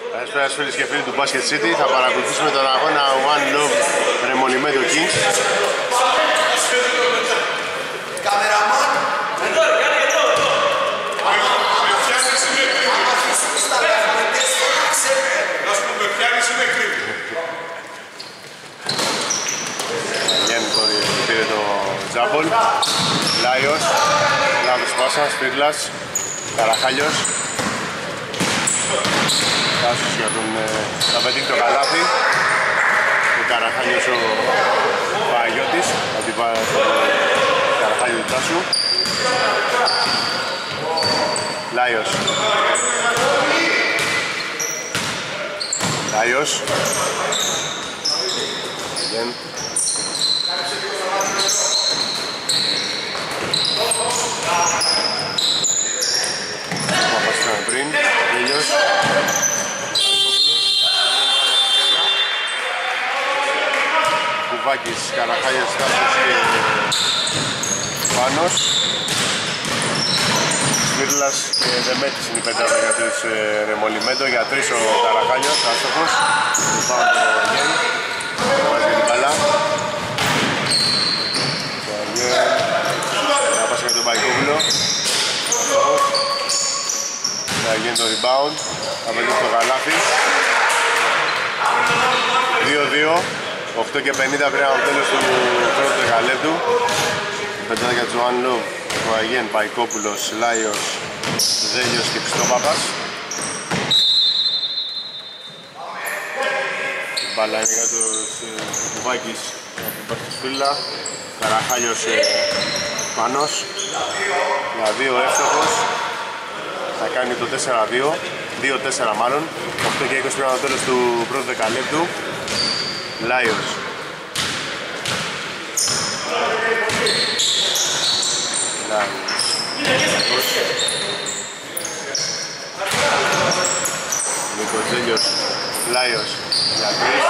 Καλησπέρα φίλες και φίλοι του Basket City. Θα παρακολουθήσουμε τον αγώνα One Love Remolimedo Kings. Πήρε το Τζάμπολ, Λάιος, λάθος πάσα, Σπίτλας, Καραχάλιος. Τάσος για τον θα πετύχει το καλάθι. Ο Καραχάλιος ο Παγιώτης, θα την πάει στο Καραχάλιο του Τάσου. Λάιος. Λάιος. Again. Παπαστρώνε πριν, Γέλιος. Κουβάκης, Καραχάλιος, Τάσος και Πάνος. Σπύρλας και Δεμέτης είναι η πεντάδα για τους Remolimedo. Για τρεις ο Καραχάλιος, άστοχος. Πάμε το Γέλ, βάζει την μπάλα. Να πάσει με τον Παϊκόπουλο. Θα γίνει το rebound, θα πετύχει το καλάθι. 2-2, 8 και 50 πριν από το τέλος του πρώτου δεκαλέπτου. Πεντάδα για τους One Love, ο Αγέν, Παϊκόπουλος, Λάιος, Ζέλιος και Χριστόπαπας. Μπάλα είναι για τους Κουβάκης, από τον Σπύλα. Καραχάλιος Πάνος. Για 2 εύστοχος. Θα κάνει το 4-2, 2-4 μάλλον. 8 και 20 πριν από το τέλος του πρώτου δεκαλέπτου. Λάιος. Νικοτζέλιος, Λάιος για 3.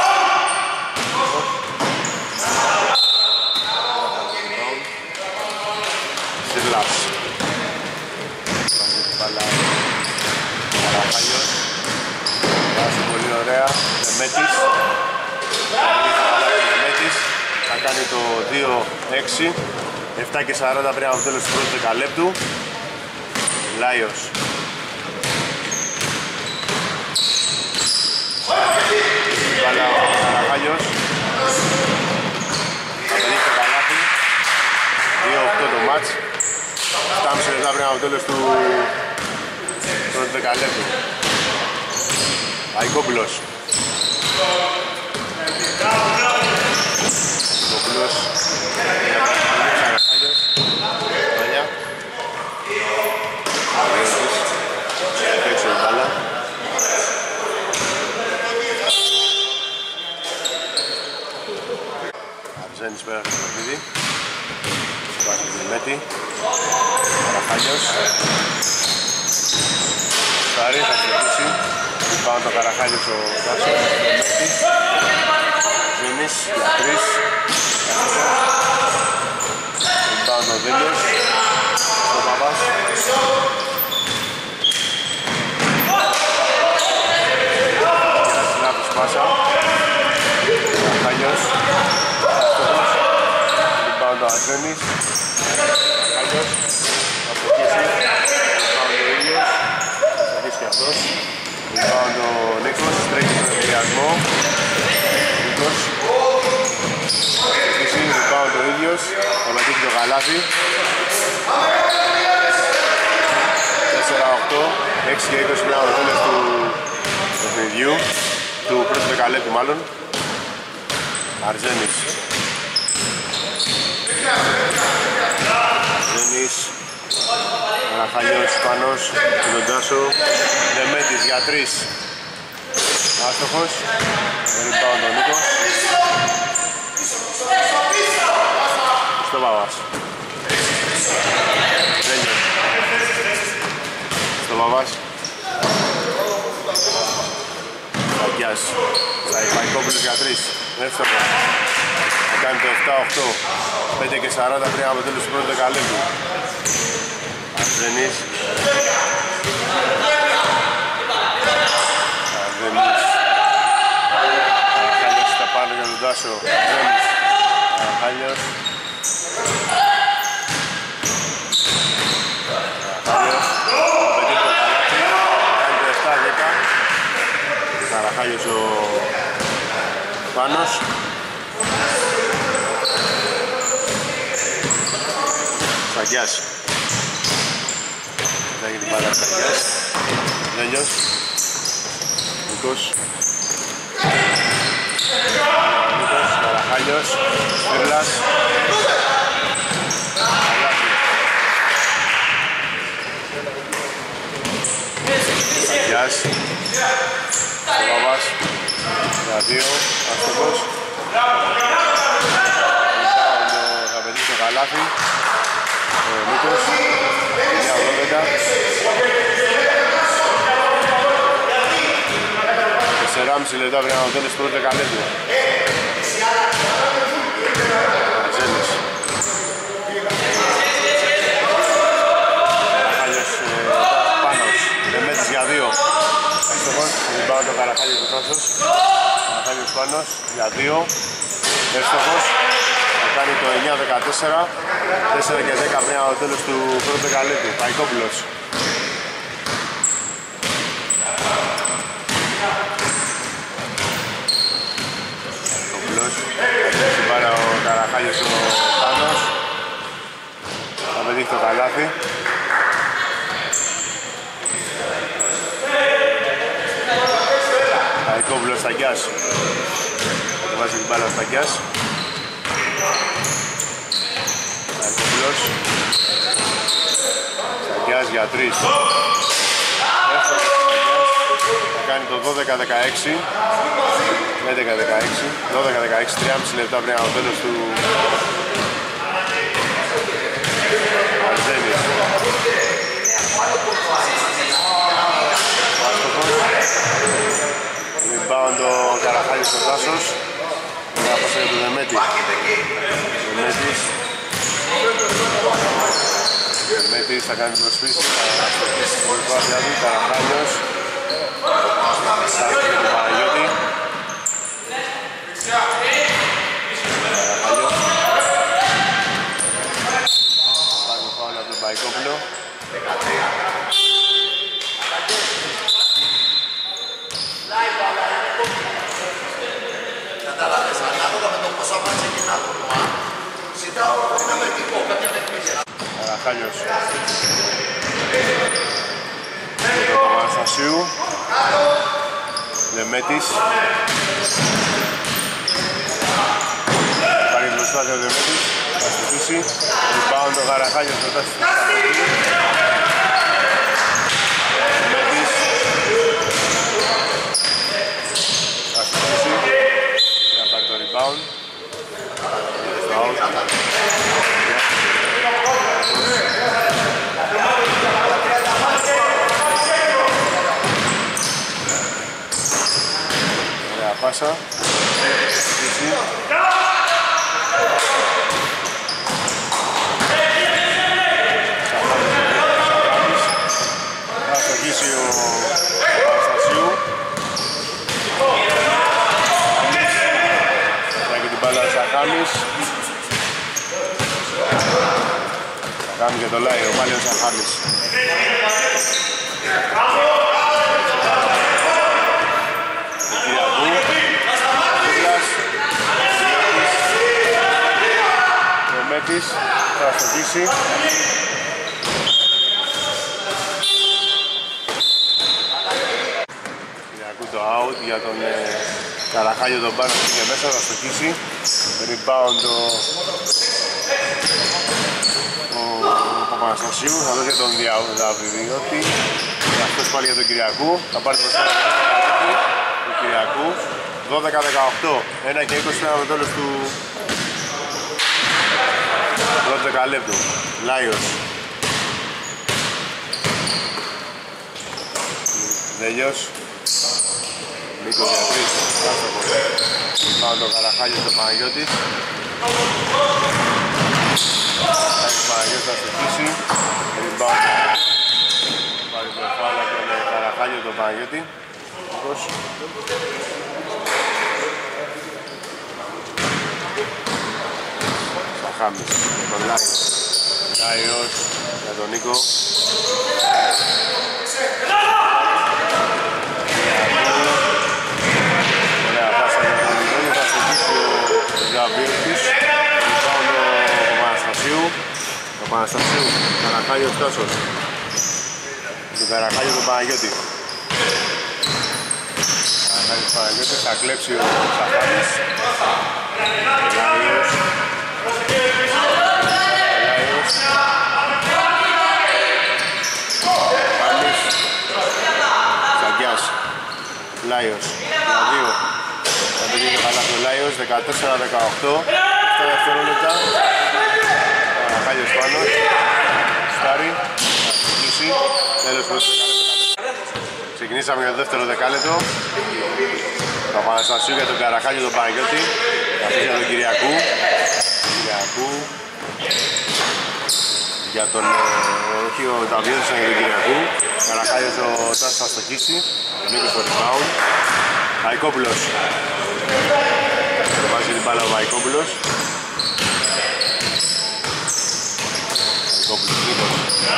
Σιρλάς. Καραχάλιος. Βάζει πολύ ωραία. Δεμέτης. Δεμέτης. Θα κάνει το 2-6. 7 και 40 πριν από το τέλος του πρώτου δεκαλέπτου. Λάιος. Βάλα ο Καραχάλιος. Θα πετύχει το καλάθι. 2-8 το μάτς. 7,5 λεπτά πριν από το τέλος του πρώτου δεκαλέπτου. Παϊκόπουλος. Παϊκόπουλος. Καραχάλιος. Μάλια. Αγιώτης. Έξω η μπάλα. Αρζένης πέρα στο παιχνίδι. Σπάσει τη Μέτη. Καραχάλιος. Σάρι θα ξεκινήσει. Πάνω το Καραχάλιος ο Τάσος. Μέτη. Ζήνης για 3. Πάνω ο Δέλιος. Ο Παπάς. Για συνάπτους πάσα. Καραχάλιος. Πάνω το Αρζένης. Καραχάλιος. Θα προκύσει. Πάνω το ίδιος. Θα αρχίσει και αυτός. Πάνω το Νίκος. Τρέχει στον εμβολιασμό. Νίκος. Θα προκύσει. Πάνω το ίδιος. Θα πετύχει το καλάθι. 4-8. 6 και 20 πριν από το τέλος του παιχνιδιού. Του πρώτου δεκαλέπτου μάλλον. Αρζένης. Αρζένης. Καραχάλιος Πάνος και τον Τάσο. Δεμέτης για 3. Άστοχος. Δεν πάω τον Νίκο. Στο Παπάς. Τέλειο. Στο Παπάς. Κακιάς. Παϊκόπουλος για 3. Εύστοχος. Θα κάνει το 7-8. 5 και 40 πριν από το τέλος του πρώτου δεκαλέπτου. Αρζένης. Βάσο, Ρέμις, Καραχάλιος. Καραχάλιος, απαιτεί το καλάθι, κάνει το 7-10. Καραχάλιος ο Πάνος. Σαγκιάς. Θα έχει την μπάλα Σαγκιάς. Δέλιος. Νίκος. Νίκος, Καραχάλιος. Σπύρλας. Σαγκιάς. Παπάς. Για 2. Αστοχός. Θα πετύχει το καλάθι. Νίκος, 9-12. 4,5 λεπτά πριν από το τέλος του πρώτου δεκαλέπτου. Ατζέλης. Καραχάλιος Πάνος. Δεμέτης για 2. Αστοχός, πάνω το Καραχάλιος του Τάσος. Καραχάλιος Πάνος για 2. Εύστοχος. Θα κάνει το 9-14. 4 και 10 πριν από το τέλος του πρώτου δεκαλέπτου. Παϊκόπουλος. Παϊκόπουλος. Θα την πάρα ο Καραχάλιος ο Πάνος. Θα πετύχει το καλάθι. Παϊκόπουλος Σταγκιάς. Θα βάζει την μπάλα ο Σταγκιάς. Παϊκόπουλος. Σταγκιάς για 3. Θα κάνει το 12-16. 11-16. 12-16. 3,5 λεπτά πριν από το τέλος του Αρζένης. Rebound το Καραχάλιος στο Τάσος. Μια πάσα για τον Δεμέτη. Δεμέτης. Δεμέτης θα κάνει την προσφύση. Θα αστοχίσει την προσπάθεια του. Καραχάλιος. Σάρκη για τον Παναγιώτη. Καραχάλιος. Πάρει το φάουλ από τον Παϊκόπουλο. Καραχάλιος και το Παπαναστασίου. Δεμέτης. Πάρει την προσπάθεια ο Δεμέτης. Θα στοιχήσει. Rebound το Καραχάλιος μετά στη Δεμέτης. Θα στοιχήσει. Θα πάρει το rebound. Ωραία πάσα. Θα στοχίσει ο Αναστασίου. Θα έχει την μπάλα Σαχάμις. Σαχάμι και το λέει ο Μάλιος Σαχάμις. Μέτης θα στοχίσει. Κυριακού το out για τον Καραχάλιο τον πάνω πήγε μέσα, θα στοχίσει. Rebound ο Παπαναστασίου, θα δώσει τον Διαβιδιώτη. Αυτός πάλι για τον Κυριακού, θα πάρει το μπροστά του Κυριακού. 12-18, 1 και 20 από το τέλος του πρώτο δεκαλέπτου. Λάιος. Δέλιος. Νίκος για 3. Άστοχος. Πάω το Καραχάλιο στο Παναγιώτης. Ο Παναγιώτης θα στοιχίσει. Rebound. Πάρει το φάουλ από τον Καραχάλιο τον Παναγιώτη. Νίκος. Χάμις για τον Λάιος. Λάιος για τον Νίκο. Ωραία πάσα για τον Μηδόνιο, θα στοχίσει ο Γαβίωτης. Λυπάω το Παναστασίου. Το Παναστασίου, Καραχάγιος Τάσος. Του Καραχάγιο τον Παναγιώτη. Καραχάγιος Παναγιώτης, θα κλέψει ο Σαχάνης. Λάιος. Λάιος, για 2. Θα το γίνει καλά ο Λάιος, 14-18. 7 δευτερόλεπτα. Καραχάγιος πάνω. Στάρι, θα κλείσει. Τέλος πρώτο δεκάλεπτο. Ξεκινήσαμε για το δεύτερο δεκάλεπτο. Το Παναστασίου για τον Καραχάγιο τον Παναγιώτη. Αυτός για τον Κυριακού. Για τον όχι ο Ταβιώτης για τον Κυριακού. Καραχάγιος ο Τάσος θα στοχίσει. Ο Νίκος στο rebound. Βαϊκόπουλος. Βάζει την μπάλα ο Βαϊκόπουλος. Βαϊκόπουλος Νίκος.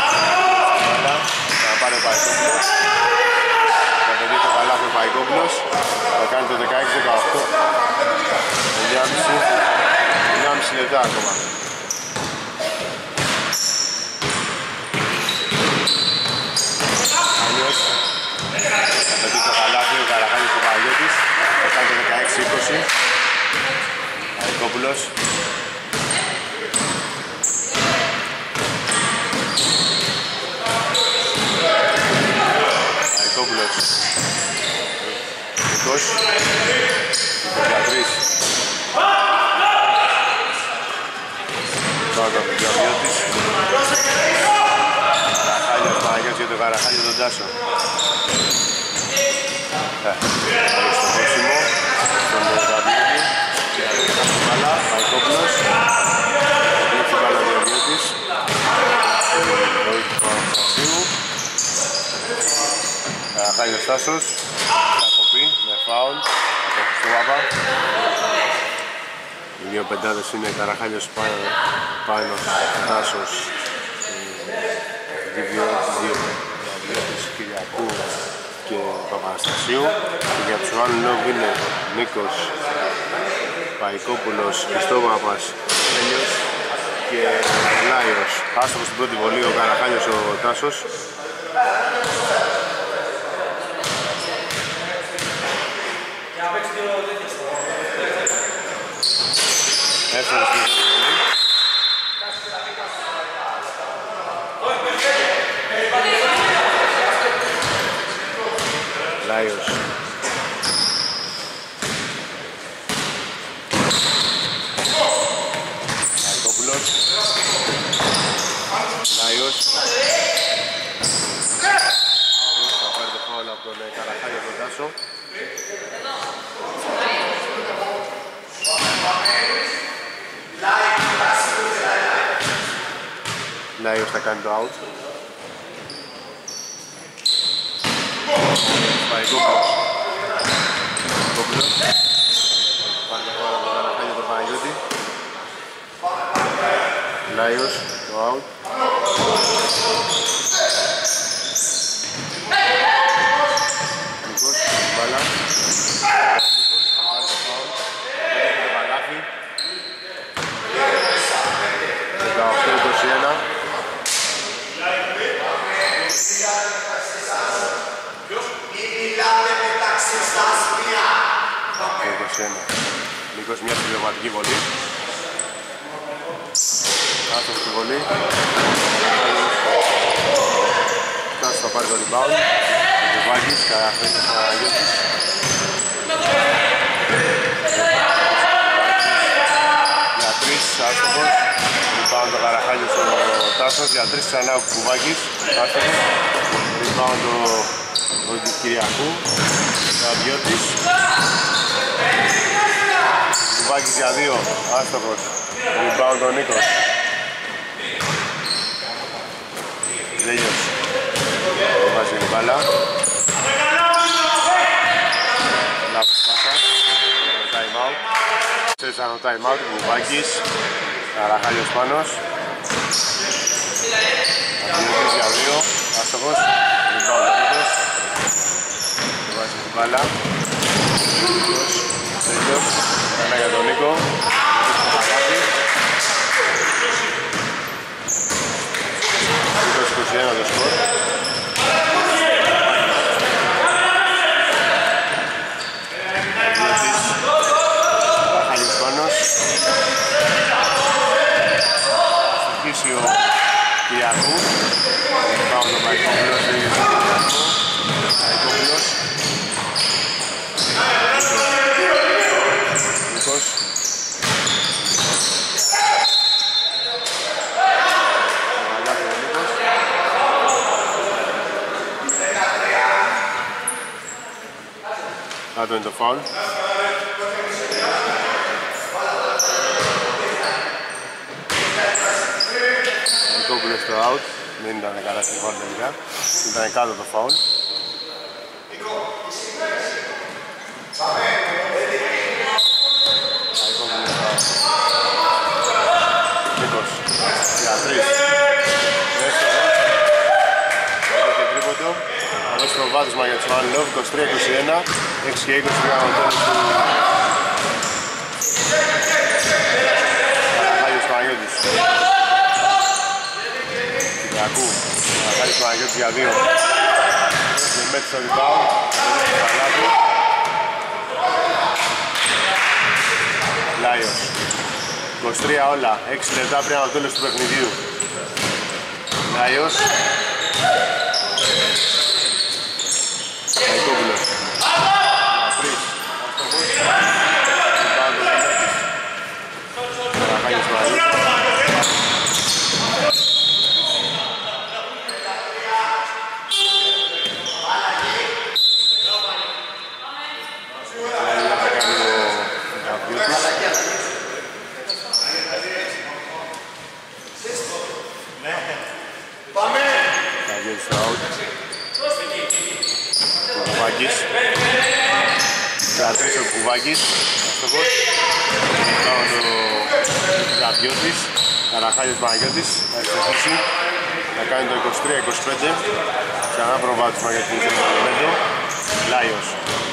Θα πάρει ο Βαϊκόπουλος. Θα παιδί το καλάθι ο Βαϊκόπουλος. Θα κάνει το 16-18. 9,5 λεπτά ακόμα. Θα δει το καλάθι ο Καραχάγιος ο Παναγιώτης. Θα κάνει το 16-20. Βαϊκόπουλος. Βαϊκόπουλος. Νίκος. 23. Τώρα ο Διαβιώτης. Καραχάγιος Παναγιώτης για τον Καραχάγιο τον Τάσο. Στο χώσιμο, στον Διαβιώτη. Καλά, Βαϊκόπουλος. Βλέπει καλά ο Διαβιώτης. Λόγει του Παναστασίου. Καραχάγιος Τάσος. Κακοπή με φάουλ από Χριστό Πάπα. Οι δύο πεντάδες είναι Καραχάγιος πάνω, Τάσος, Διαβιώτης, Κυριακού και Παπαναστασίου. Και για τους άλλους λόγους είναι Νίκος, Βαϊκόπουλος, Χριστόπαπας, Έλιος και Λάιος. Άστοχος στην πρώτη βολή ο Καραχάγιος ο Τάσος. Έφερε στην πρώτη βολή. Λάιος. Βαϊκόπουλος. Λάιος. Θα πάρει το φάουλ από τον Καραχάγιο τον Τάσο. Λάιος θα κάνει το out. Βαϊκόπουλος. Βαϊκόπουλος. Πάρει το φάουλ από τον Καραχάγιο τον Παναγιώτη. Λάιος, το out. Νίκος, μπάλα. Νίκος, θα πάρει το φάουλ. Έχει το καλάθι. 18-21. Νίκος, μια συμπληρωματική βολή. Άστοχος στη βολή. Φτάσει θα πάρει το rebound. Ο Βάκης, Καραχάγιος Παναγιώτης. Για 3, άστοχος. Rebound το Καραχάγιος ο Τάσος. Για 3 ξανά ο Κουβάκης, άστοχος. Rebound το Κυριακού. Διαβιώτης. Κουβάκης για 2, άστοχος. Rebound ο Νίκος. Τέλειος. Βάζει την μπάλα. Λάθος πάσα. Time out. Στρέψαν το time out. Κουβάκης. Καραχάλιος Πάνος. Αντιώτης για 2, άστοχος. Rebound Νίκος. Το βάζει την μπάλα. Τέλειος. Ένα για τον Νίκο. Νίκος 21 το σκορ. Ο Κυριακού. Πάω τον Μαϊκόπουλος, δεν είναι στον Κυριακό. Μαϊκόπουλος. Νίκος. Μαλάκη ο Νίκος. Κάτω είναι το φάουλ. Μαϊκόπουλος στο out, δεν ήταν καλά στην φάουλ τελικά, ήταν κάτω το φάουλ. Μαϊκόπουλος στο out. Νίκος, για 3. Έστοχος, και τρίποντο. Θα δώσει το βάθισμα για τους Μανιλόβ, 23-21, 6 και 20 πήγαν ο τέλος του Καραχάλιος Παναγιώτης. Κυριακού, Καραχάλιος Παναγιώτης για 2. Μέτρη στο rebound, Λάιος. 23 όλα, 6 λεπτά πριν από το τέλος του παιχνιδιού. Λάιος. Μαϊκόπουλος. Μαθρής. Καραχάλιος Παναγιώτης. Κατρίσει ο Κουβάκης, αστοχός. Πάνω το Γαβιώτης, Καραχάλιος Παναγιώτης, θα εξελίξει. Θα κάνει το 23-25. Ξανά προβάδισμα για την Ζερμανομέντο. Λάιος.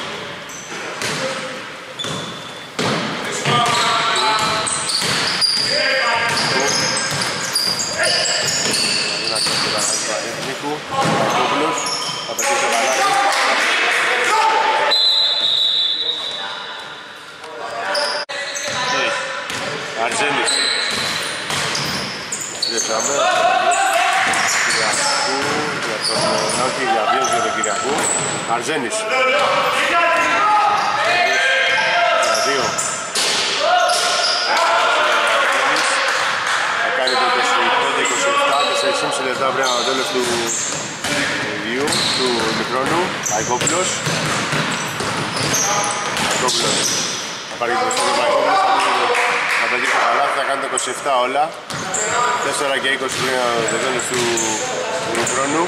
Ένα κάτω το Καραχάλιος Παναγιώτης Νίκου. Κακόπουλος, θα πετύχει το καλάκι. Αρζένης. Στρέψαμε. Κυριακού, για τον Νόκη, για βίος για τον Κυριακού. Αρζένης. Για 2. Θα κάνει το 25-27, 4,5 λεπτά πριν από το τέλος του βιού, του μικρόνου. Μαϊκόπουλος. Μαϊκόπουλος. Θα πάρει το στο Μαϊκόπουλος. Θα πετύχει το καλάθι, θα κάνει το 27 όλα. 4 και 20 πριν από το τέλος του χρόνου.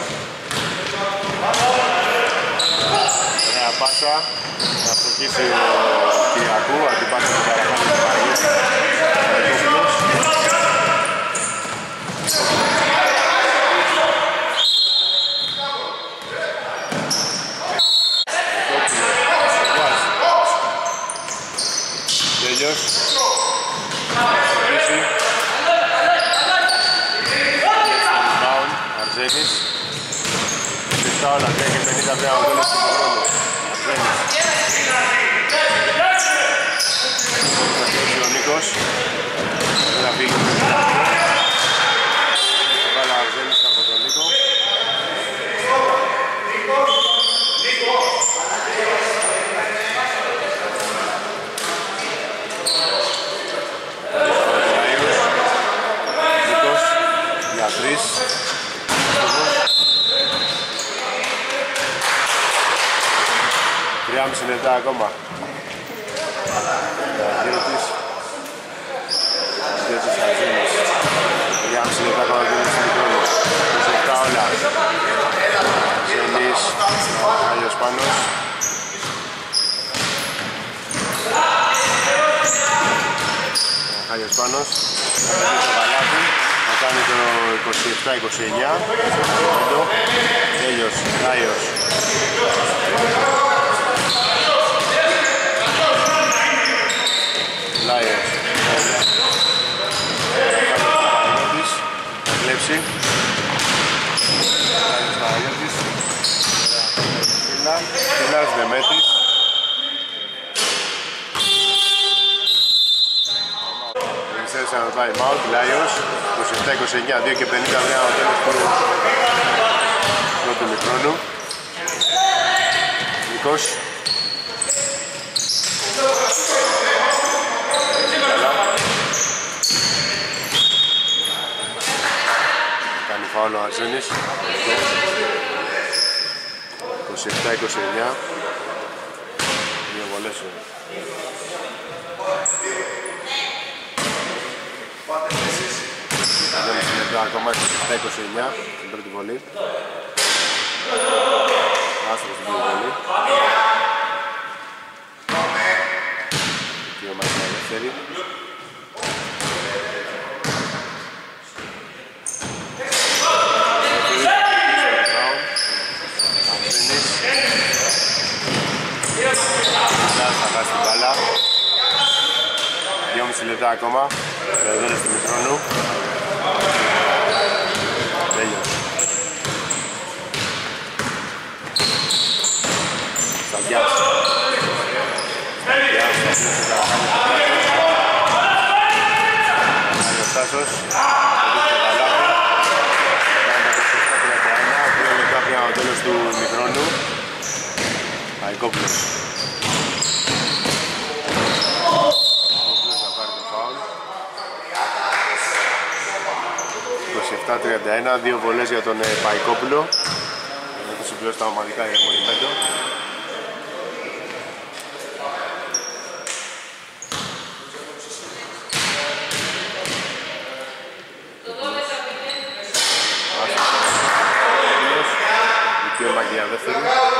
Ωραία πάσα. Θα προκύψει ο Κυριακού, αντιπάσα του Καραχάλη του Παναγιώτη. Τέλειος. Αρζένης. Λεπτά όλα, 3 και 50 πέρα από τέλος του χρόνου. Αρζένης. Ο Νίκος. Ένα φίλο του Νίκο. Βάλα Αρζένης από τον Νίκο. Νίκος για 3. 3,5 λεπτά ακόμα. Διώτης Αρζένης. 3,5 λεπτά ακόμα και είναι μικρόνο. 27 όλα. Αρζένης, Άγιος Πάνος. Καραχάγιος Πάνος. Θα πετύχει το καλάθι. Θα κάνει το 27-29. Τέλειος, Ράιος. Λάιος. Θα κλέψει. Λάιος Παναγιώτης. Φιλάς Δεμέτης. Ρεξέρες να ρωτάει Μάουτ, Λάιος. 27-29, 2 και 50 βρέα ο τέλος του πρώτου μικρόνου. Νικός. Κάνει φάουλ ο Αρσένης. 27-29. Δύο βολές. 2,5 λεπτά ακόμα, 27-29 την πρώτη βολή. Άστρος την πρώτη βολή. Και ο Μάρκος ελεύθερη. Θα χάσει την μπάλα. 2,5 λεπτά ακόμα. Τέλος του μικρόνου. Τέλειος. Σταδιάς. Σταδιάς, θα κλείσει τα χάνει το πλάτος. Κάνει ο Στάσος. Θα πετύχει το καλάθι. Κάνει το 27-31. 2 λεπτά πριν από το τέλος του μικρόνου. Αϊκόπουλος. Αϊκόπουλος θα πάρει το φάουλ. 27-31, 2 βολές για τον Παϊκόπουλο. Να το συμπληρώσει τα ομαδικά για Μονιμέντο. Δικαίωμα και για δεύτερη.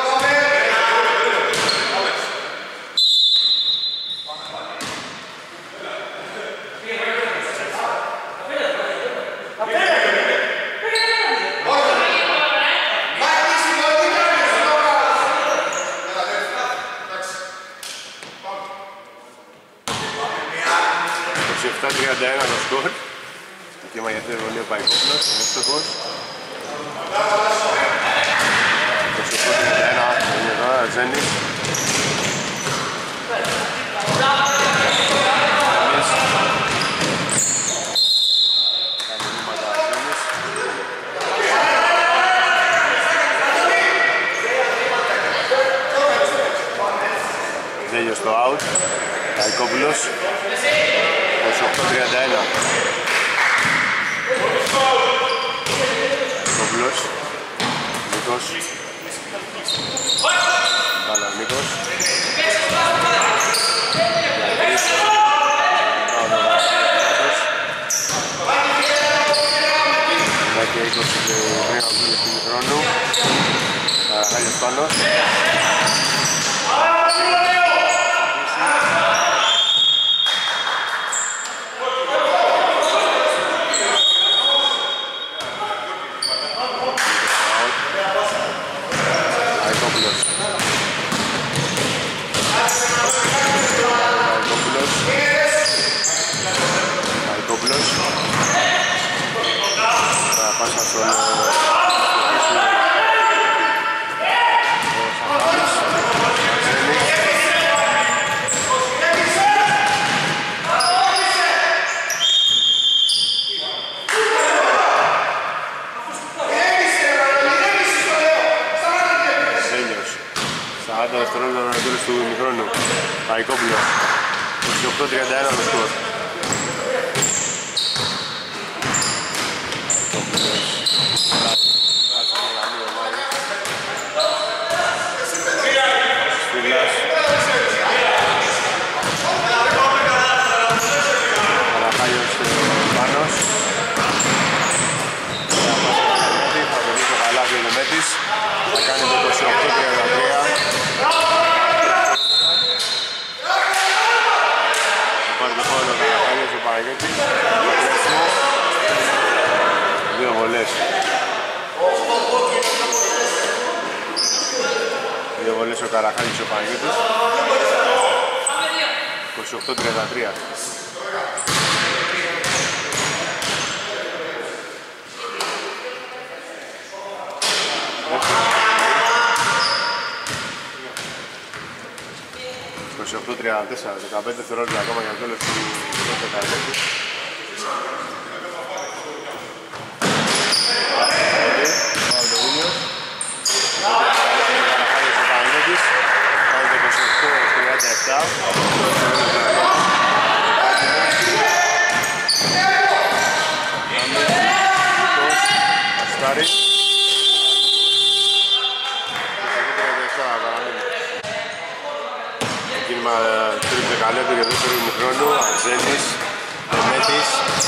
Ένα το σκορ. Δικαίωμα για δεύτερη βολή ο Παϊκόπουλος, εύστοχος. 28-31, είναι εδώ, Αρζένης. Κάνει νήματα Αρζένης. Ζέλιος στο out, Παϊκόπουλος. 28-31. Κόμπλος. Νίκος. Μπάλα Νίκος. Ένα και 20 πριν από το χρόνου. Καραχάγιος Πάνος. του ημιχρόνου. Παϊκόπουλος. 28-31 το σκορ. Σπηλάς. Καραχάγιος Πάνος. Θα βρει το καλάθι ο Λεμέτης. Θα κάνει το 28-33. Θα πάρει το φόλο ο Καραχάγιος, ο Παναγιώτης. Παναγιώτης. Δύο βολές. Δύο βολές ο Καραχάλης ο Παναγιώτης. 28-33. Το 8-34, 15 δευτερόλεπτα ακόμα για το τέλος του πρώτου τεταρτού. Πάμε το ίδιο. Καραχάλης ο Παναγιώτης. Πάμε το 28-37. Αστάρι. Κίνημα τρίτο δεκαλέπτο για δεύτερο ημιχρόνου. Αρζένης, Δεμέτης.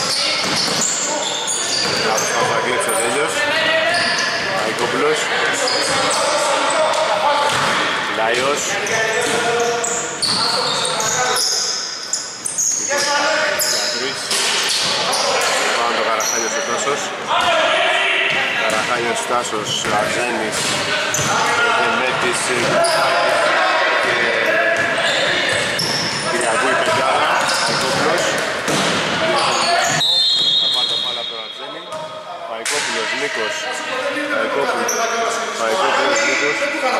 Θα κλέψει ο τέλειος. Αϊκόπουλος. Λάιος. Γιατρής. Πάνω το Καραχάλιος ο Τάσος. Καραχάλιος Τάσος, Αρζένης, Δεμέτης και Κυριακού η πεντάδα. Αϊκόπουλος. Θα πάρει το πάλα από τον Αρζένη. Αϊκόπουλος, Νίκος. Αϊκόπουλος, Νίκος.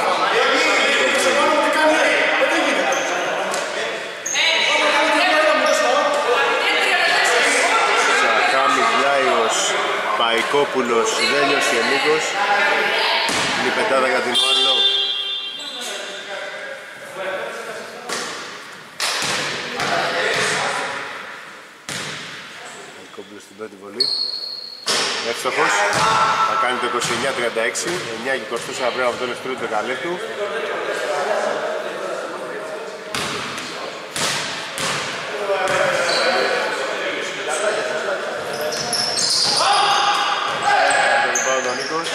Σακάμις, Λάιος, Παϊκόπουλος, Δέλιος και Νίκος. Είναι η πεντάδα για την One Love. Παϊκόπουλος στην πρώτη βολή. Εύστοχος. Θα κάνει το 29-36. 9 και 24 πρέπει από το τέλος του τρίτου δεκαλέπτου. Τον Νίκος.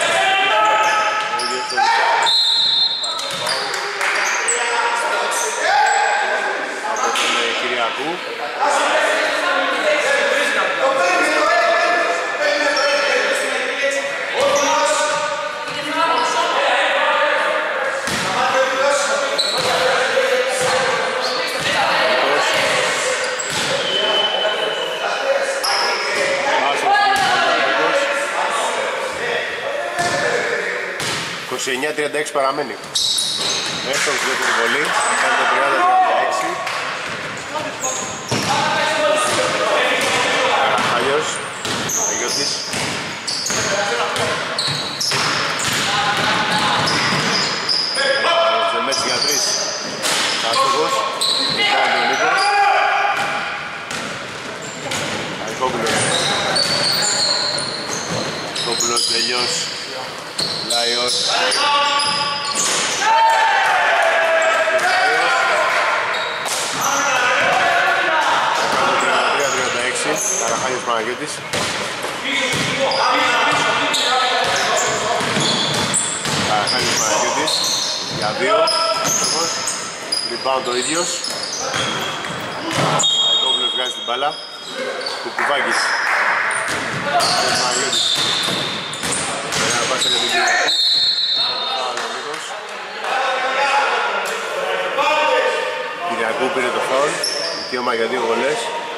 Από τον Κυριακού. Το 29-36 παραμένει. Έστω στη δεύτερη βολή, κάνει το 30-36. Καραχάλιος, Αγιώτης. Ζεμέτς για τρεις. Άστοχος, κάνει τον Νίκο. Αϊκόπουλος. Αϊκόπουλος, Λελιός. Λάιος. Κάνω 33-36, Καραχάλιος Παναγιώτης. Καραχάλιος Παναγιώτης, για δύο, rebound ο ίδιος. Αϊκόπουλος βγάζει την μπάλα, Κουκουβάκης. Καραχάλιος Παναγιώτης. Ωραία πάσα για την Κυριακού. Κυριακού πήρε το φάουλ, δικαίωμα για δύο βολές.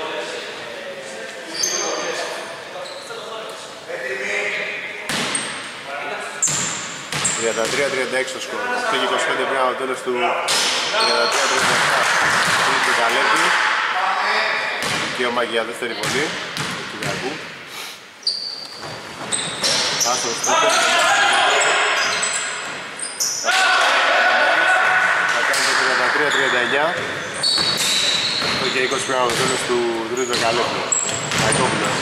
...33-36 το σκορ. 8 και 25 πριν από το τέλος του 33-37 του δεκαλέπτου. Δικαίωμα για δεύτερη βολή του Κυριακού. Άσος τρίτος. Θα κάνει το 33-39. Το και 20 πριν από το τέλος του τρίτου δεκαλέπτου. Αϊκόπουλος.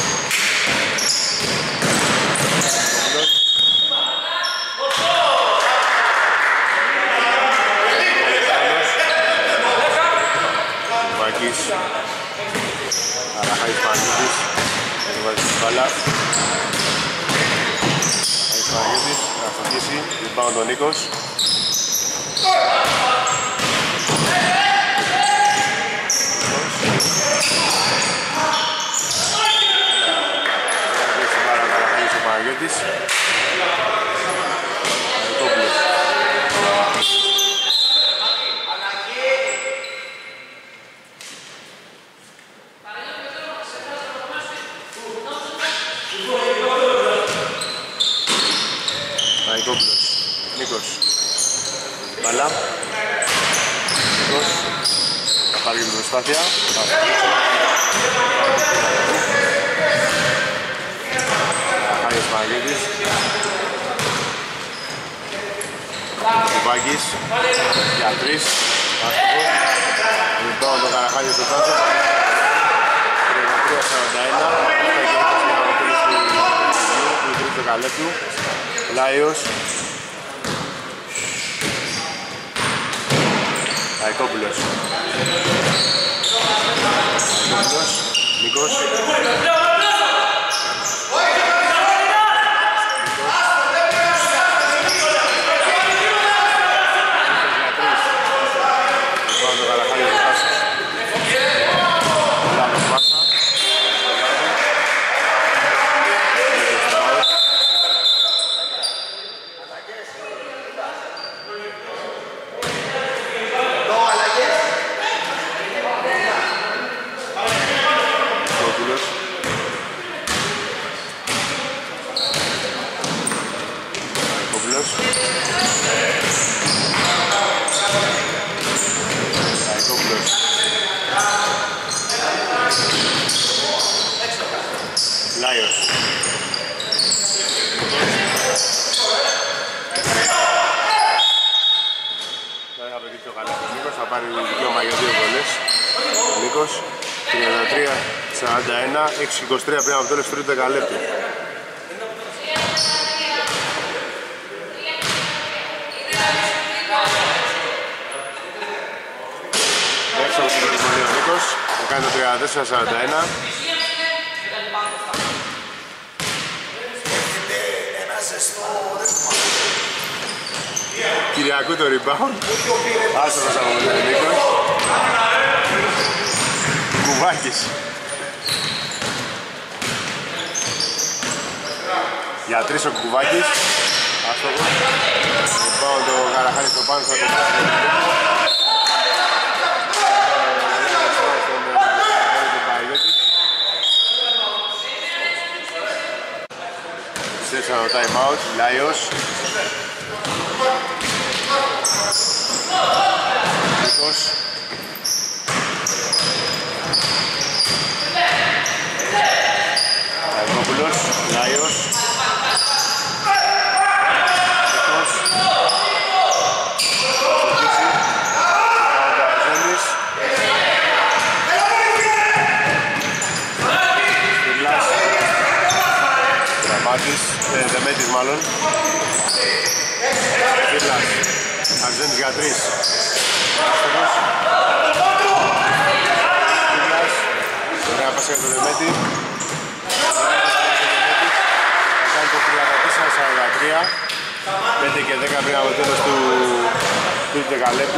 Βάκης. Καραχάλης Παναγιώτης. Θα βάζει την μπάλα. Παναγιώτης, θα στοχίσει, rebound τον Νίκος. πάρει την προσπάθεια. Χάγιος Παναγιώτης. Κουβάκης για 3. Λοιπόν, το Καραχάγιος στο Τάσο. 33-41. Του τρίτου καλέπτου. Λάιος.Αϊκόπουλος. Νίκος. Θα πάρει δικαίωμα για 2 βολές. Νίκος, 33-41, 6-23 πριν από το τέλος του τρίτου δεκαλέπτου. Έξω από την ο Νίκος, θα κάνει το 34-41. Κυριακού το rebound. Άστρος από τον Νίκος. Κουβάκης. Για 3 ο Κουβάκης. Άστρος. Λοιπόν, το Καραχάρι στο πάνω θα το πάρει. Στρέψαν το time out. Λάιος. Νίκος. Αγγόπουλος, Λάιος. Νίκος. Ζένης. Στυλάς. Δραμάτης, Δεμέτης μάλλον. Στυλάς. Αρζένης για 3. Άστοχος. Στυλάς. Ωραία πάσα για το Δεμέτη. Κάνει το 34-43. 5 και 10 πριν από το τέλος του τρίτου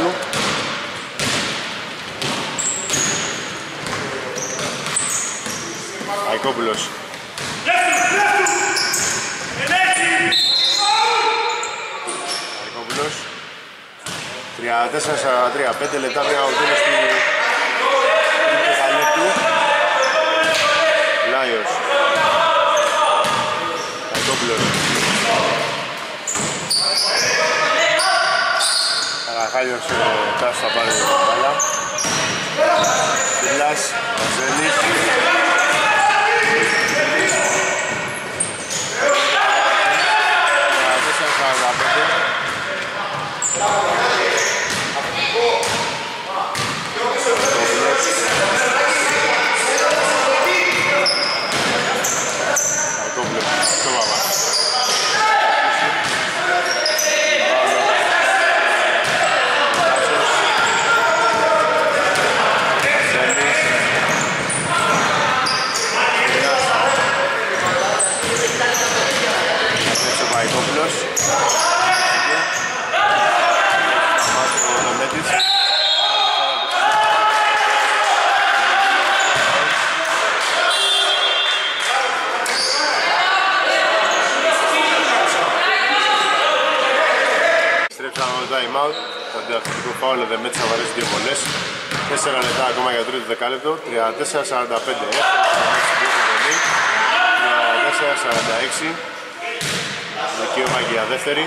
δεκαλέπτου.Αϊκόπουλος.Αϊκόπουλος. 34-43, 5 λεπτά πριν από το τέλος του τρίτου δεκαλέπτου. Λάιος.Αϊκόπουλος. Καραχάλιος Τάσος θα πάρει την μπάλα. Στυλάς, Μαζέλης. Time out, το αντιαθλητικό φάουλ Δεμέτης θα βαρέσει 2 βολές. 4 λεπτά ακόμα για το τρίτο δεκάλεπτο. 34-45. 34-46. Δικαίωμα και για δεύτερη.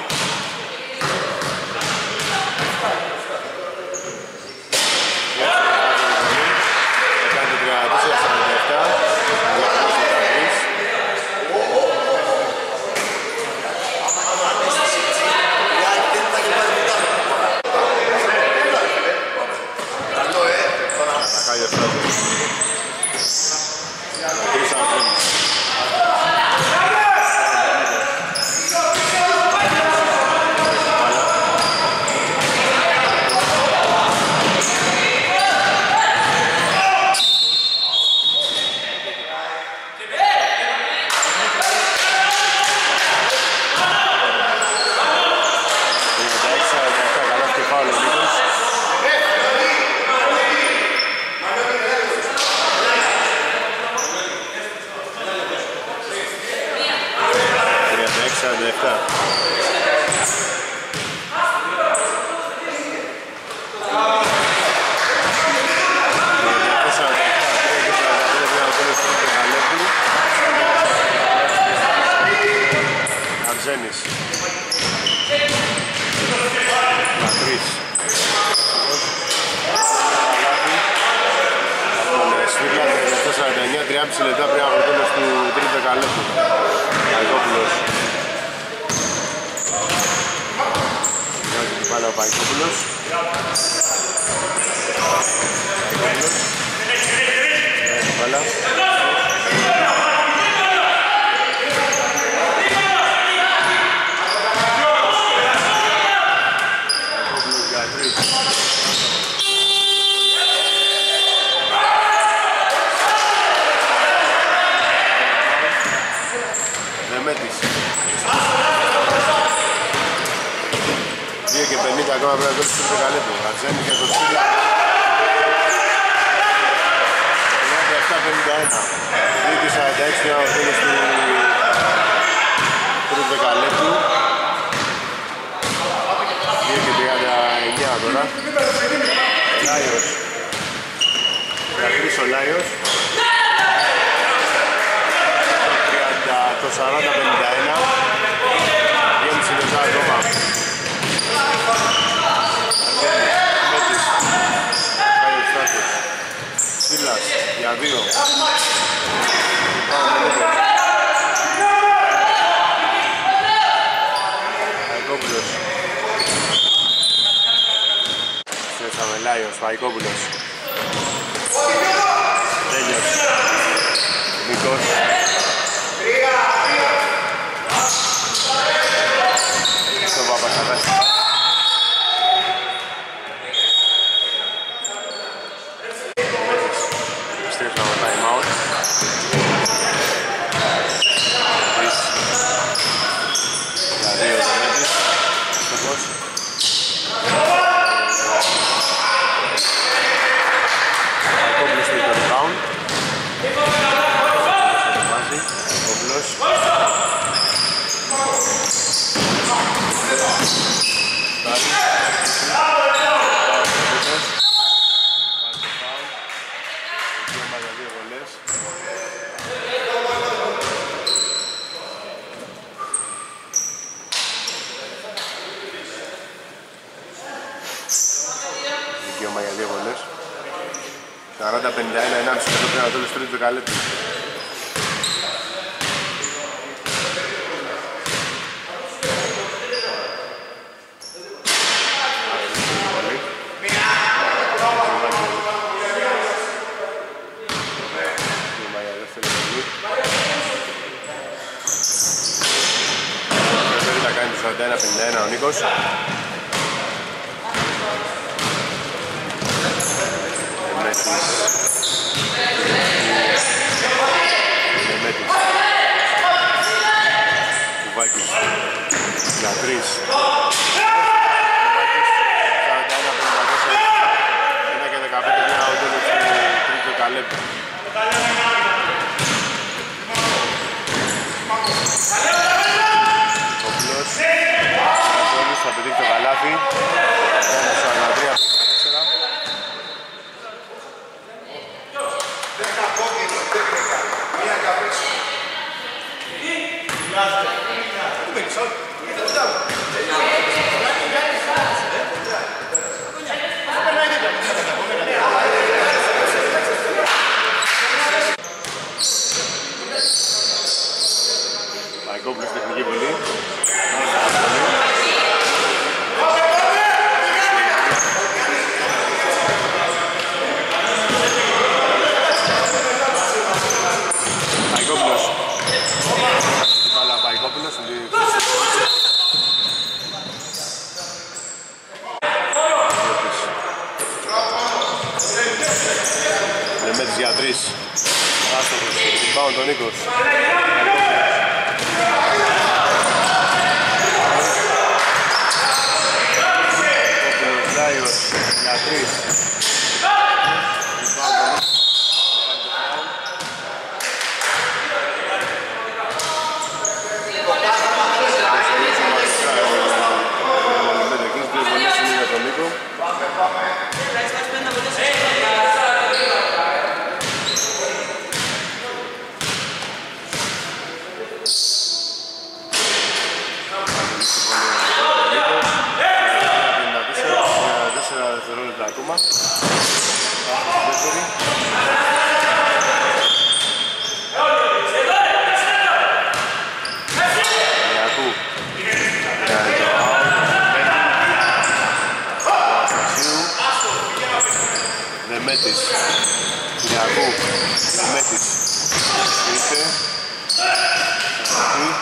Λεμέτης. Λατρής. Σφίγγα 47-49, 3,5 λεπτά πριν από το τέλος του τρίτου δεκαλέπτου. Παϊκόπουλος. Βγάζει την μπάλα ο Παϊκόπουλος. Παϊκόπουλος. Βγάζει την μπάλα. Δεμέτης. 2 και 50 ακόμα πρέπει να δώσει το δεκαλέπτο. Αρτζένη για το Σίλα. 97-51. 2 και 46 πριν από το τέλος του τρίτου δεκαλέπτου. 2 και 39 τώρα. Λάιος. 13 ο Λάιος. Το 40-51. 2,5 λεπτά ακόμα. Μέτης. Κάγιος Στράτος. Σίλας για 2. Παϊκόπουλος. Στρέψαμε Λάιος, Παϊκόπουλος. Τέλειος. Μίκος. Στο Παπακατάς. Στρέψαμε time out. Για 2 Δεμέτης. Αστοχός. Παϊκόπουλος στο rebound. Παϊκόπουλος. Δικαίωμα για 2 βολές. 40-51, 1,5 λεπτό πριν από το τέλος του τρίτου δεκαλέπτου. Κάνει το 41-51 ο Νίκος. Δεμέτης. Κουβάκης. Λατρής. 41-54. 1 και 15 για ο τέλος του τρίτου δεκαλέπτου. Θα πετύχει το καλάθι. 43-54. Παϊκόπουλος τεχνική βολή. Παϊκόπουλος. Μπάλα Παϊκόπουλος. Δεμέτης για 3. Άστοχος. Rebound ο Νίκος. Παϊκόπουλος Λάιος για 3. δεύτερη. Κυριακού κάνει το out. Αναστασίου. Δεμέτης. Κυριακού. Δεμέτης. Ήρθε. Σαρακή.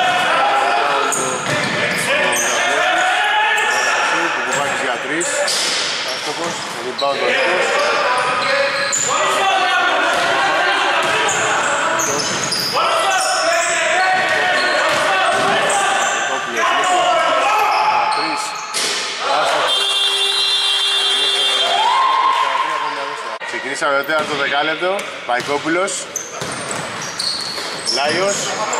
Κουκουβάκης για 3. Άστοχος. Το rebound ο Νίκος. Ξεκινήσαμε το τέταρτο δεκάλεπτο. Παϊκόπουλος. Λάιος.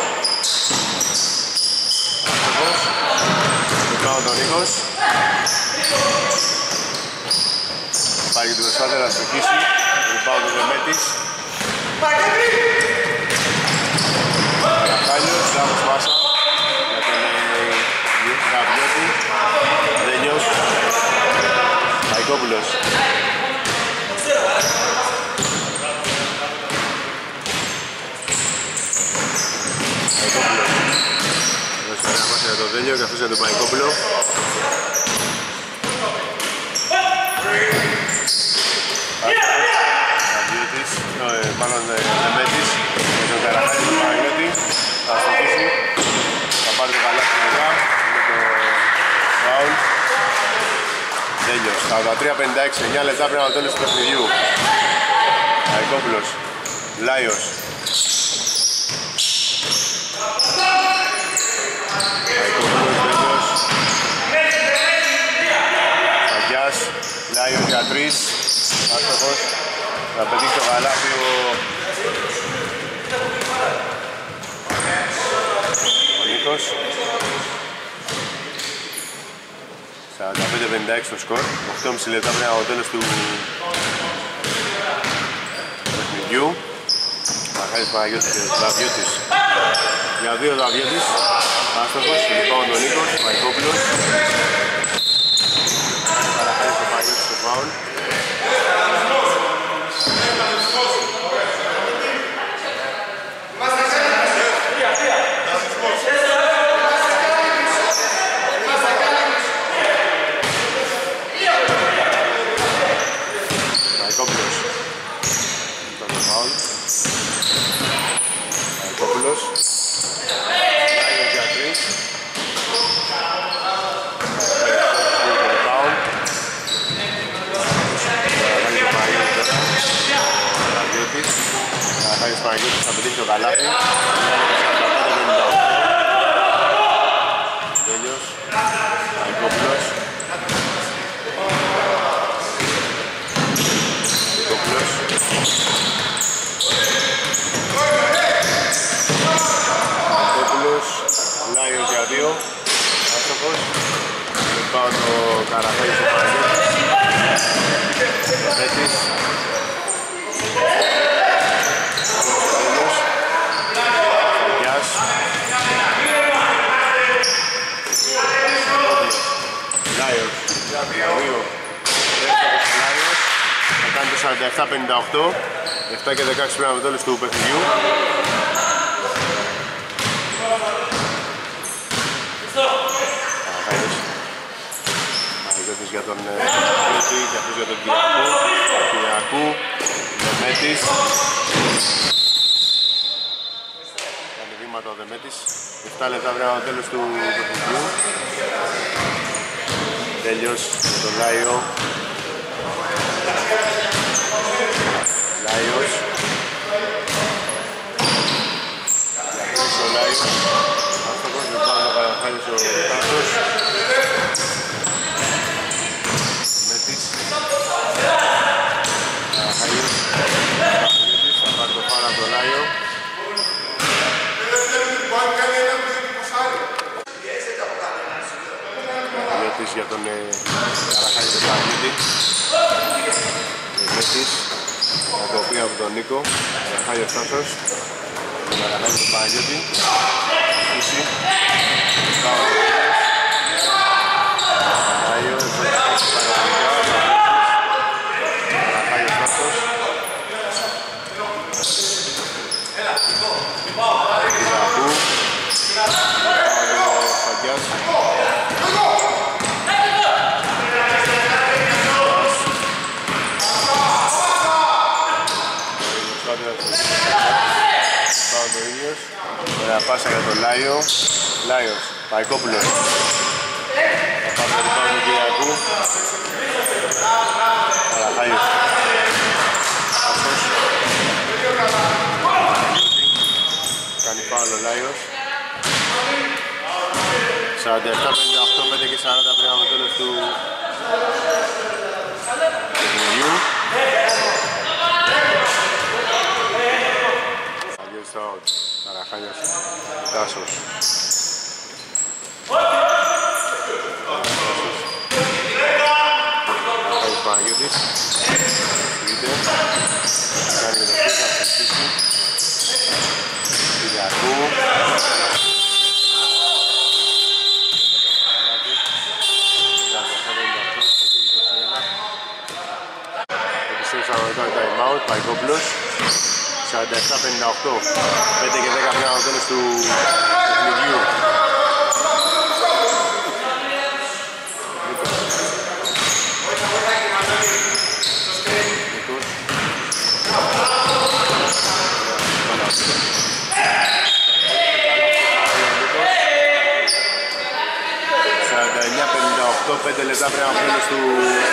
Αστοχός. Rebound ο Νίκος. Υπάρχει την προσπάθεια να στοχίσει. Rebound ο Δεμέτης. Καραχάλιος, λάθος πάσα για τον Γαβιώτη. Δένιος. Παϊκόπουλος. Παϊκόπουλος. Δώσε ωραία πάσα για τον Δένιο και αυτός για τον Παϊκόπουλο. Γαβιώτης, μάλλον Δεμέτης με τον Καραχάλη του Παναγιώτη. Θα στοχίσει, θα πάρει το καλάθι μετά, είναι το φάουλ. Τέλειος, 43-56, 9 λεπτά πριν από το τέλος του παιχνιδιού. Παϊκόπουλος, Λάιος. Παϊκόπουλος, Τέλειος. Παγιάς, Λάιος για 3, άστοχος. Θα πετύχει το καλάθι ο Νίκος. 45-56 το σκορ, 8,5 λεπτά πριν από το τέλος του παιχνιδιού. Μαχάρης Παναγιώτης και Δαβιώτης. Για 2 Δαβιώτης, άστοχος, λοιπόν ο Νίκος, Παϊκόπουλος. Μαχάρης ο Παναγιώτης στο φάουλ. Παϊκόπουλος. Ήταν το φάουλ. Παϊκόπουλος. Λάιος για 3. Καραχάλης Παναγιώτης θα πετύχει το καλάθι. Τέλειος. Παϊκόπουλος. Παϊκόπουλος. Παϊκόπουλος. Λάιος για 2. Άστοχος. Πάω το Καραχάλης ο Παναγιώτης. Δεμέτης. Λάιος, θα κάνει το 47-58, 7 και 16 πριν από το τέλος του παιχνιδιού. Παναγιώτης για τον Παναγιώτη και αυτός για τον Κυριακού, Δεμέτης. Κάνει βήματα ο Δεμέτης, 7 λεπτά πριν από το τέλος του παιχνιδιού. Τέλειος με τον Λάιο. Λάιος. Διακρίσει ο Λάιος. Άστοχος, με πάνω το Καραχάλης ο Τάσος. Μέτης. Καραχάλης. Καραχάλης, θα πάρει το πάρα από το Λάιο. Για τον Καραχάλη του Παναγιώτη. Μέτης, διακοπή από τον Νίκο. Καραχάλη ο Στάσος. Τον Καραχάλη του Παναγιώτη. Ίση. Καραχάλη ο Στάσος. πάσα για τον Λάιος, Παϊκόπουλος. Θα πάσα το πάνω του Κυριακού. Καραχάγιος. Κάνει φάουλ ο Λάιος. 47-58, 5 και 40 πριν από το τέλος του παιχνιδιού. Αγγέλης το out. Καραχάγιος, Τάσος. Καραχάγιος Παναγιώτης. Σβήτε. Κάνει και το σπίτι, θα φυσίσει. Κυριακού. Time out, Παϊκόπουλος. 47-58, 5 και 10 πριν από το τέλος του παιχνιδιού. Νίκος. 49-58, 5 λεπτά πριν από το τέλος του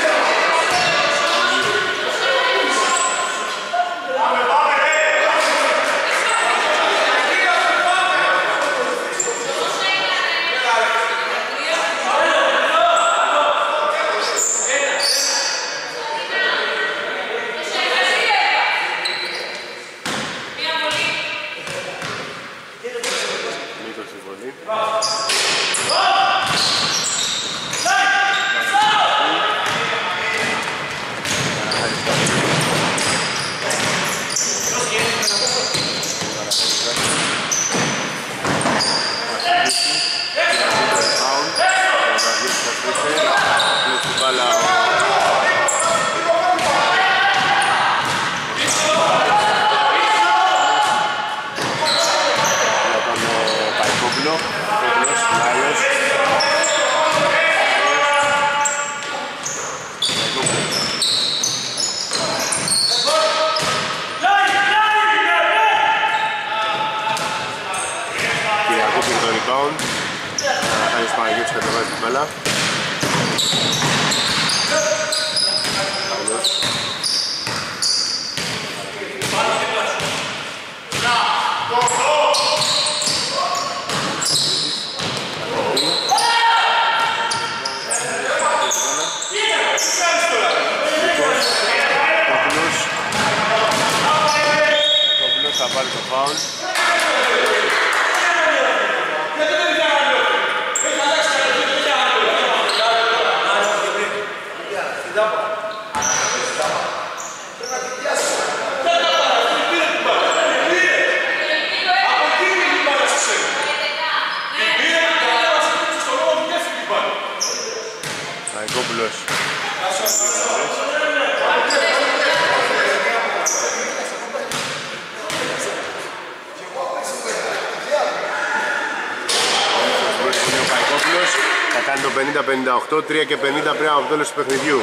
θα κάνει το 50-58, 3 και 50 πριν από το τέλος του παιχνιδιού.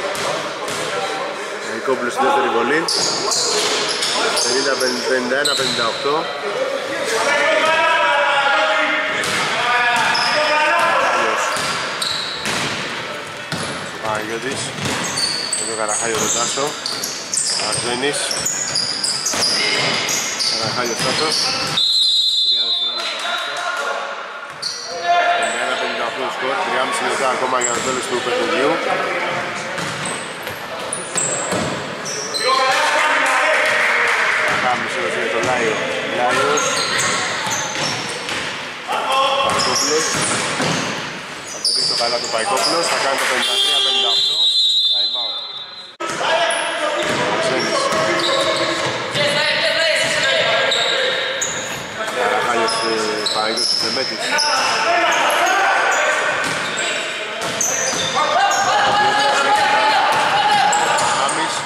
Νικόπουλος στη δεύτερη βολή. 51-58. Παναγιώτης. Εδώ Καραχάγιο τον Τάσο. Αρζένης. Καραχάγιος Τάσος. 3 δευτερόλεπτα μέσα. 51-58 σκορ. 3,5 λεπτά ακόμα για το τέλος του παιχνιδιού. Καραχάμισος για το Λάιος. Παϊκόπουλος. Θα πετύχει το καλά του Παϊκόπουλος. Θα κάνει το 53-58. Time out. Καραχάγιος Παναγιώτης Δεμέτης. Χάμις.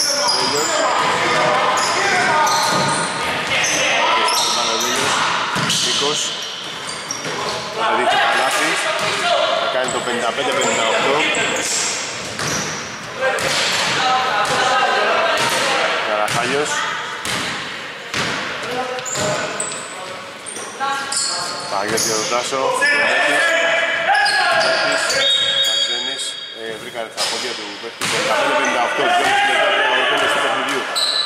Νίκος. Θα δείξει καλάθι. Θα κάνει το 55-58. Καραχάγιος. Παναγιώτη για τον Τάσο, Αζένης, βρήκανε τα πόδια του παίκτη 55-58, 2,5 λεπτά πριν από το τέλος του παιχνιδιού.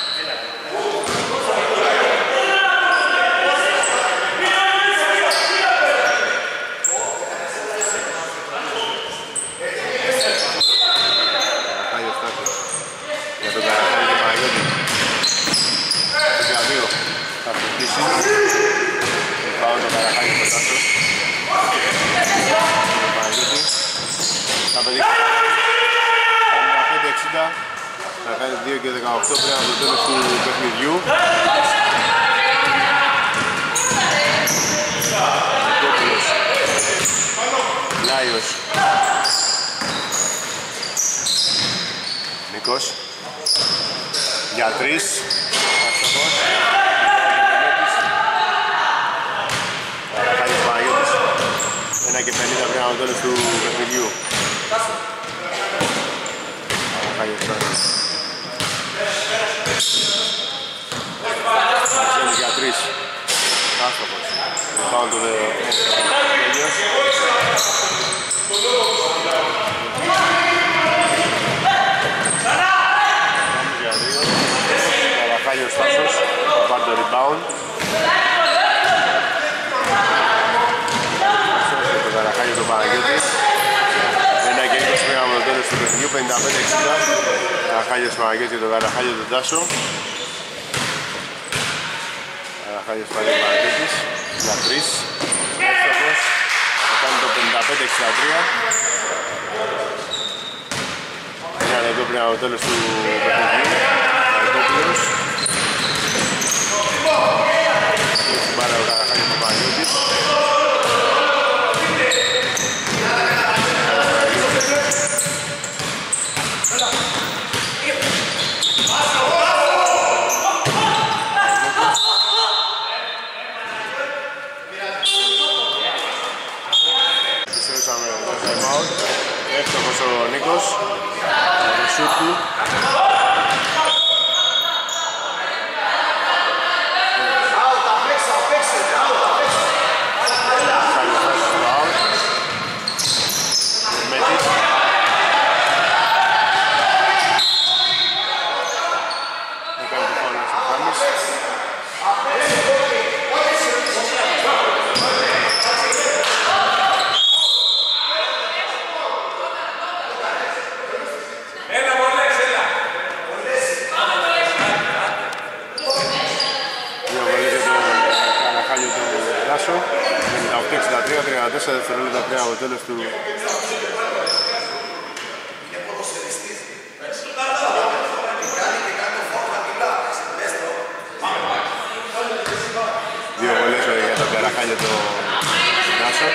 Καραχάγιος Τάσος για τον Καραχάγιο και Παναγιώτη. 12 θα φοιτήσει. Πάω τον Καραχάγιο στο Τάσος. Τον Παναγιώτη. Θα πετύχει 55-60. Θα κάνει 2 και 18 πριν από το τέλος του παιχνιδιού. Νικόπουλος. Λάιος. Νίκος. Για 3. Αστοχός. Καραχάγιος Παναγιώτης. 1 και 50 πριν από το τέλος του παιχνιδιού. Καραχάγιος Παναγιώτης. Αζένης για 3. Άστοχος. Πάω το τέλειος. Καραχάγιος Τάσος, θα πάρει το rebound. Το Καραχάγιο του Παναγιώτη. 1 και 20 πριν από το τέλος του παιχνιδιού, 55-60. Καραχάγιος Παναγιώτη και το Καραχάγιο του Τάσο. Καραχάγιος Παναγιώτης για 3. Εύστοχος. Θα κάνει το 55-63. 1 λεπτό πριν από το τέλος του παιχνιδιού. Νικόπουλος. Έχει μπάλα ο Καραχάγιος του Παναγιώτης. Επιστρέψαμε το time out. Εύστοχος ο Νίκος. Το σουτ του. Δευτερόλεπτα πριν από το τέλος του... Δύο βολές για τον Καραχάγιο το Νάσο.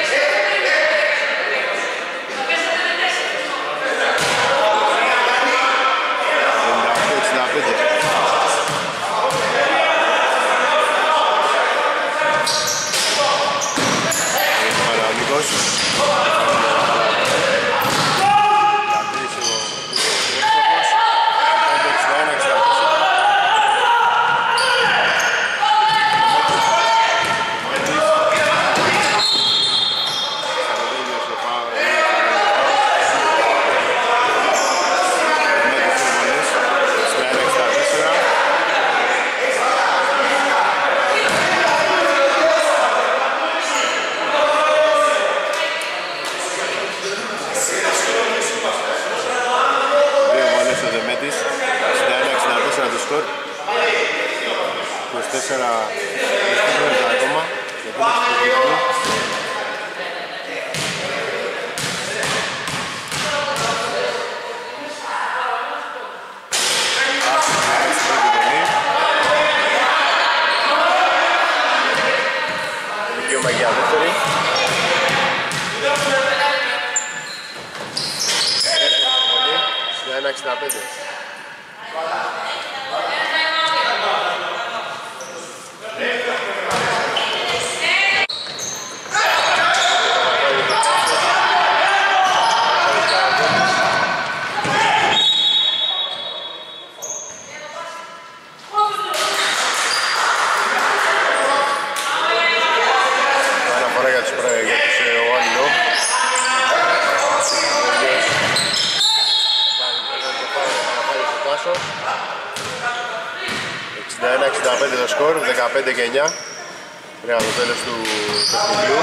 61-65 το σκορ, 15 και 9 πριν από το τέλος του παιχνιδιού.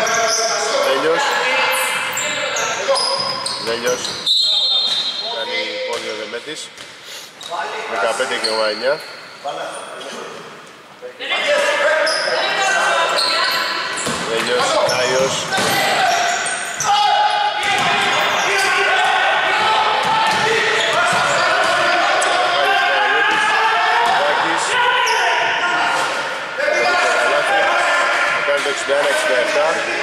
Δέλιος κάνει πόδιο Δεμέτης, 15 και 9. Δέλιος, Κάιος, το 61-67.